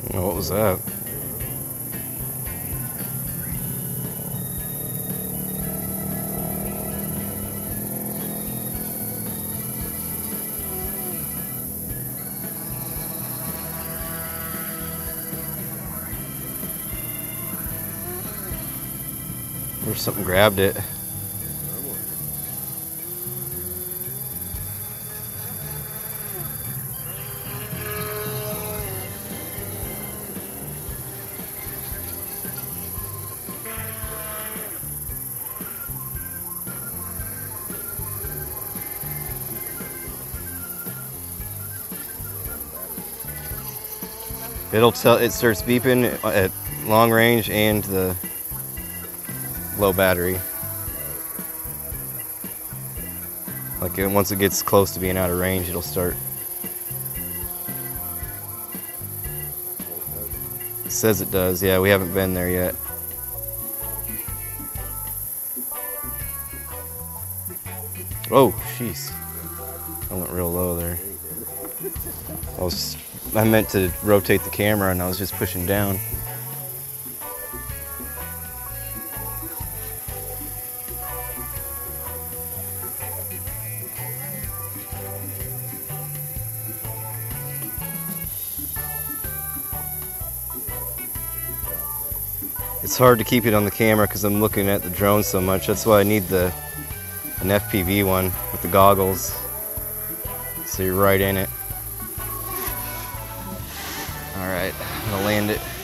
Oh, what was that? Or something grabbed it. It'll tell, it starts beeping at long range and the low battery. Like once it gets close to being out of range, it'll start. It says it does, yeah, we haven't been there yet. Oh, jeez. I went real low there. I meant to rotate the camera and I was just pushing down. It's hard to keep it on the camera because I'm looking at the drone so much. That's why I need an FPV one with the goggles, so you're right in it. All right, I'm gonna land it.